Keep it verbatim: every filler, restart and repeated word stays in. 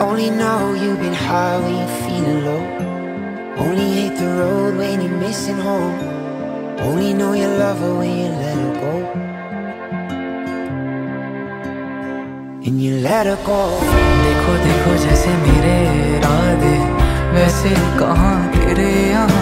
Only know you've been high when you're feeling low. Only hate the road when you're missing home. Only know you love her when you let her go. And you let her go. देखो देखो जैसे मेरे इरादे, वैसे कहाँ तेरे यहाँ